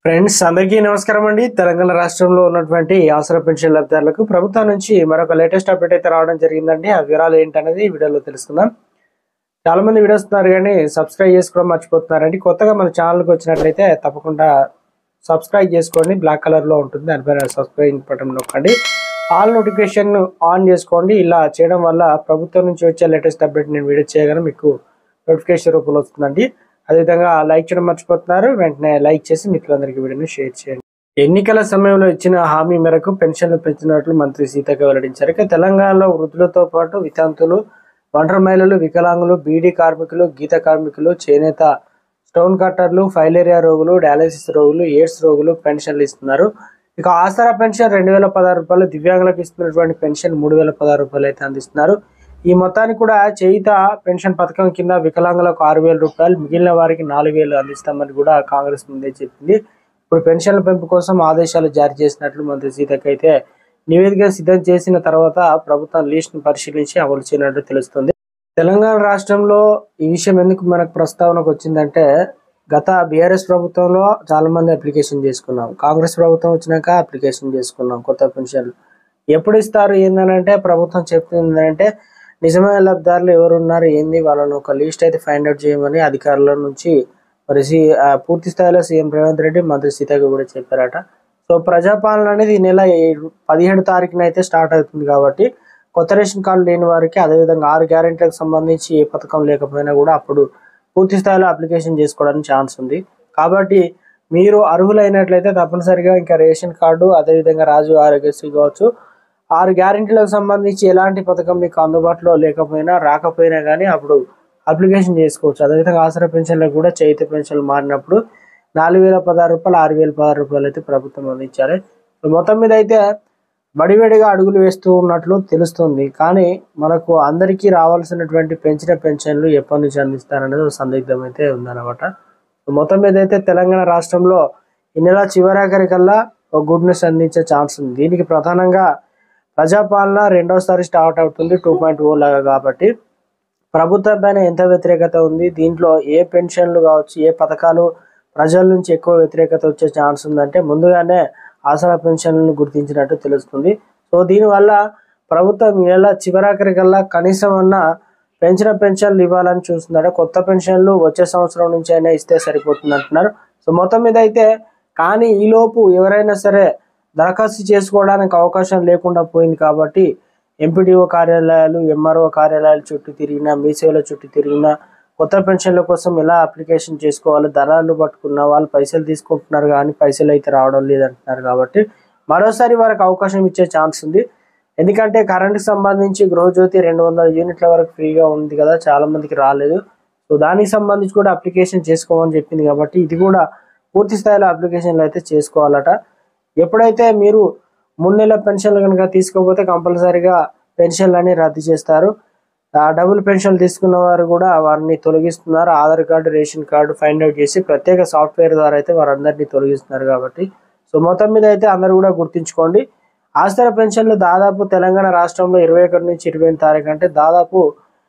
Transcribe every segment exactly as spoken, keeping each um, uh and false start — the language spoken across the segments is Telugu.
ఫ్రెండ్స్ అందరికీ నమస్కారం అండి. తెలంగాణ రాష్ట్రంలో ఉన్నటువంటి ఆసరా పెన్షన్ లబ్ధిదారులకు ప్రభుత్వం నుంచి మరొక లేటెస్ట్ అప్డేట్ అయితే రావడం జరిగిందండి. ఆ వివరాలు ఏంటనేది వీడియోలో తెలుసుకుందాం. చాలా మంది వీడియోస్ వస్తున్నారు కానీ సబ్స్క్రైబ్ చేసుకోవడం మర్చిపోతున్నారండి. కొత్తగా మన ఛానల్కి వచ్చినట్లయితే తప్పకుండా సబ్స్క్రైబ్ చేసుకోండి. బ్లాక్ కలర్లో ఉంటుంది, దానిపైన సబ్స్క్రైబ్ బటన్ నొక్కండి. ఆల్ నోటిఫికేషన్ ఆన్ చేసుకోండి. ఇలా చేయడం వల్ల ప్రభుత్వం నుంచి వచ్చే లేటెస్ట్ అప్డేట్ నేను వీడియో చేయగానే మీకు నోటిఫికేషన్ రూపంలో వస్తుందండి. అదేవిధంగా లైక్ చేయడం మర్చిపోతున్నారు, వెంటనే లైక్ చేసి మిత్రులందరికీ వీడియోని షేర్ చేయండి. ఎన్నికల సమయంలో ఇచ్చిన హామీ మేరకు పెన్షన్లు పెంచినట్లు మంత్రి సీతక్క వెల్లడించారు. ఇక తెలంగాణలో వృద్ధులతో పాటు వితంతులు, ఒంటరి మహిళలు, వికలాంగులు, బీడీ కార్మికులు, గీత కార్మికులు, చేనేత, స్టోన్ కట్టర్లు, ఫైలేరియా రోగులు, డయాలసిస్ రోగులు, ఎయిడ్స్ రోగులు పెన్షన్లు ఇస్తున్నారు. ఇక ఆసరా పెన్షన్ రెండు వేల పదహారు రూపాయలు, దివ్యాంగులకు ఇస్తున్నటువంటి పెన్షన్ మూడు వేల పదహారు రూపాయలు అయితే అందిస్తున్నారు. ఈ మొత్తానికి కూడా చేయిత పెన్షన్ పథకం కింద వికలాంగులకు ఆరు వేల రూపాయలు, మిగిలిన వారికి నాలుగు వేలు అందిస్తామని కూడా కాంగ్రెస్ ముందే చెప్పింది. ఇప్పుడు పెన్షన్ల పెంపు కోసం ఆదేశాలు జారీ చేసినట్లు మంత్రి సీతక్క అయితే నివేదిక సిద్ధం చేసిన తర్వాత ప్రభుత్వం లిస్టును పరిశీలించి అమలు చేయనట్టు తెలుస్తుంది. తెలంగాణ రాష్ట్రంలో ఈ విషయం ఎందుకు మనకు ప్రస్తావనకు వచ్చిందంటే, గత బీఆర్ఎస్ ప్రభుత్వంలో చాలా మంది అప్లికేషన్ చేసుకున్నాం, కాంగ్రెస్ ప్రభుత్వం వచ్చినాక అప్లికేషన్ చేసుకున్నాం కొత్త పెన్షన్లు. ఎప్పుడు ఇస్తారు ఏంటంటే ప్రభుత్వం చెప్తుంది ఏంటంటే నిజమైన లబ్ధిదారులు ఎవరు ఉన్నారు ఏంది వాళ్ళని ఒక లిస్ట్ అయితే ఫైండ్ అవుట్ చేయమని అధికారుల నుంచి మరి పూర్తి స్థాయిలో సీఎం రేవంత్ రెడ్డి, మంత్రి సీతక్క కూడా చెప్పారట. సో ప్రజాపాలన అనేది ఈ నెల పదిహేడు తారీఖున అయితే స్టార్ట్ అవుతుంది కాబట్టి కొత్త రేషన్ కార్డు లేని వారికి, అదేవిధంగా ఆరు గ్యారెంటీలకు సంబంధించి ఏ పథకం లేకపోయినా కూడా అప్పుడు పూర్తి స్థాయిలో అప్లికేషన్ చేసుకోవడానికి ఛాన్స్ ఉంది. కాబట్టి మీరు అర్హులైనట్లయితే తప్పనిసరిగా ఇంకా రేషన్ కార్డు, అదేవిధంగా రాజీవ్ ఆరోగ్యశ్రీ కావచ్చు, ఆరు గ్యారెంటీలకు సంబంధించి ఎలాంటి పథకం మీకు అందుబాటులో లేకపోయినా రాకపోయినా కానీ అప్పుడు అప్లికేషన్ చేసుకోవచ్చు. అదేవిధంగా ఆసరా పెన్షన్లకు కూడా చేయిత పెన్షన్లు మారినప్పుడు నాలుగు వేల పదహారు రూపాయలు ఆరు వేల పదహారు రూపాయలు అయితే ప్రభుత్వం అందించాలి. మొత్తం మీద అయితే బడివేడిగా అడుగులు వేస్తూ ఉన్నట్లు తెలుస్తుంది. కానీ మనకు అందరికీ రావాల్సినటువంటి పెంచిన పెన్షన్లు ఎప్పటి నుంచి అందిస్తారనేది ఒక సందిగ్ధం అయితే ఉందన్నమాట. మొత్తం మీద అయితే తెలంగాణ రాష్ట్రంలో ఈ నెల చివరాఖరికల్లా ఒక గుడ్ న్యూస్ అందించే ఛాన్స్ ఉంది. దీనికి ప్రధానంగా ప్రజాపాలన రెండోసారి స్టార్ట్ అవుతుంది టూ పాయింట్ ఓ లాగా. కాబట్టి ప్రభుత్వం పైన ఎంత వ్యతిరేకత ఉంది, దీంట్లో ఏ పెన్షన్లు కావచ్చు, ఏ పథకాలు ప్రజల నుంచి ఎక్కువ వ్యతిరేకత వచ్చే ఛాన్స్ ఉందంటే ముందుగానే ఆసరా పెన్షన్లను గుర్తించినట్టు తెలుస్తుంది. సో దీనివల్ల ప్రభుత్వం ఈ నెల చివరాఖరికల్లా కనీసం అన్న పెంచిన పెన్షన్లు ఇవ్వాలని చూస్తున్నాడు. కొత్త పెన్షన్లు వచ్చే సంవత్సరం నుంచి అయినా ఇస్తే సరిపోతుంది అంటున్నారు. సో మొత్తం మీద అయితే కానీ ఈలోపు ఎవరైనా సరే దరఖాస్తు చేసుకోవడానికి అవకాశం లేకుండా పోయింది. కాబట్టి ఎంపీడీఓ కార్యాలయాలు, ఎంఆర్ఓ కార్యాలయాల చుట్టూ తిరిగినా, మీసేవల చుట్టూ తిరిగినా కొత్త పెన్షన్ల కోసం ఎలా అప్లికేషన్ చేసుకోవాలి, దళాలు పట్టుకున్న వాళ్ళు పైసలు తీసుకుంటున్నారు కానీ పైసలు అయితే రావడం లేదంటున్నారు. కాబట్టి మరోసారి వారికి అవకాశం ఇచ్చే ఛాన్స్ ఉంది. ఎందుకంటే కరెంటుకి సంబంధించి గృహజ్యోతి రెండు వందల యూనిట్ల వరకు ఫ్రీగా ఉంది కదా, చాలా మందికి రాలేదు. సో దానికి సంబంధించి కూడా అప్లికేషన్ చేసుకోమని చెప్పింది. కాబట్టి ఇది కూడా పూర్తి స్థాయిలో అప్లికేషన్లు అయితే చేసుకోవాలట. ఎప్పుడైతే మీరు మూడు నెలల పెన్షన్లు కనుక తీసుకోకపోతే కంపల్సరీగా పెన్షన్లు అని రద్దు చేస్తారు. డబుల్ పెన్షన్లు తీసుకున్న వారు కూడా వారిని తొలగిస్తున్నారు. Aadhaar card, ration card find out చేసి ప్రత్యేక సాఫ్ట్వేర్ ద్వారా అయితే వారందరినీ తొలగిస్తున్నారు. కాబట్టి సో మొత్తం మీద అయితే అందరూ కూడా గుర్తుంచుకోండి. ఆసరా పెన్షన్లు దాదాపు తెలంగాణ రాష్ట్రంలో ఇరవై ఒకటి నుంచి ఇరవై ఎనిమిది తారీఖు అంటే దాదాపు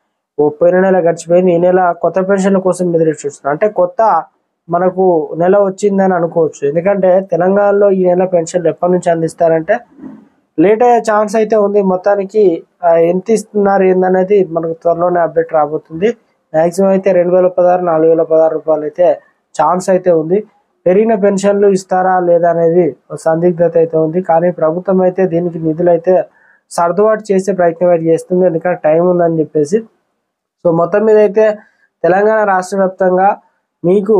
పోయిన నెల గడిచిపోయింది. ఈ నెల కొత్త పెన్షన్ల కోసం ఎదురు చూస్తున్నారు. అంటే కొత్త మనకు నెల వచ్చిందని అనుకోవచ్చు. ఎందుకంటే తెలంగాణలో ఈ నెల పెన్షన్లు ఎప్పటి నుంచి అందిస్తారంటే లేట్ అయ్యే ఛాన్స్ అయితే ఉంది. మొత్తానికి ఎంత ఇస్తున్నారు ఏందనేది మనకు త్వరలోనే అప్డేట్ రాబోతుంది. మ్యాక్సిమం అయితే రెండు వేల పదహారు నాలుగు వేల పదహారు రూపాయలు అయితే ఛాన్స్ అయితే ఉంది. పెరిగిన పెన్షన్లు ఇస్తారా లేదా అనేది సందిగ్ధత అయితే ఉంది. కానీ ప్రభుత్వం అయితే దీనికి నిధులు అయితే సర్దుబాటు చేసే ప్రయత్నం అయితే చేస్తుంది, ఎందుకంటే టైం ఉందని చెప్పేసి. సో మొత్తం మీద అయితే తెలంగాణ రాష్ట్ర వ్యాప్తంగా మీకు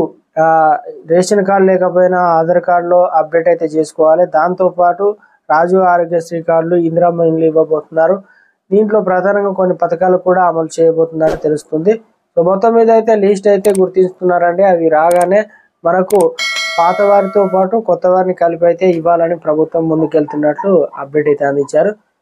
రేషన్ కార్డు లేకపోయినా ఆధార్ కార్డులో అప్డేట్ అయితే చేసుకోవాలి. దాంతోపాటు రాజీవ్ ఆరోగ్యశ్రీ కార్డులు, ఇందిరమ్మ ఇండ్లు ఇవ్వబోతున్నారు. దీంట్లో ప్రధానంగా కొన్ని పథకాలు కూడా అమలు చేయబోతున్నారు తెలుస్తుంది. సో మొత్తం మీద అయితే లిస్ట్ అయితే గుర్తిస్తున్నారండి. అవి రాగానే మనకు పాత వారితో పాటు కొత్త వారిని కలిపి అయితే ఇవ్వాలని ప్రభుత్వం ముందుకెళ్తున్నట్లు అప్డేట్ అయితే అందించారు.